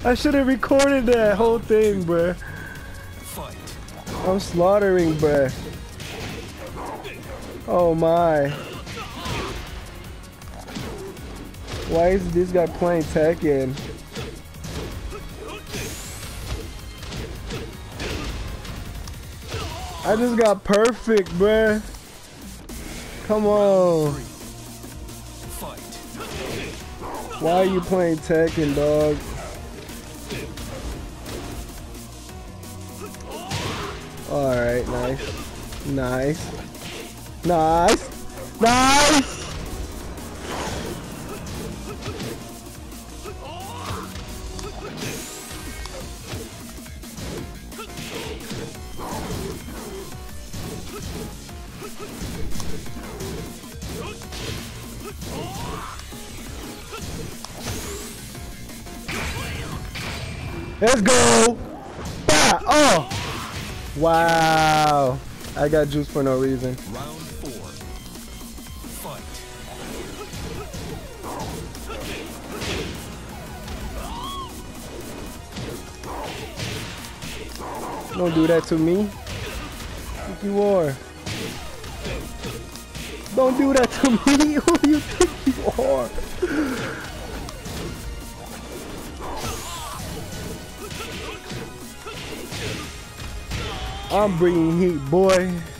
I should have recorded that whole thing, bruh. I'm slaughtering, bruh. Oh my. Why is this guy playing Tekken? I just got perfect, bruh. Come on. Why are you playing Tekken, dog? Alright, nice. Nice. Nice. Nice! Let's go! Bah! Oh! Wow! I got juice for no reason. Round 4. Fight. Don't do that to me. Think you are. Don't do that to me. Who you think you are? I'm bringing heat, boy.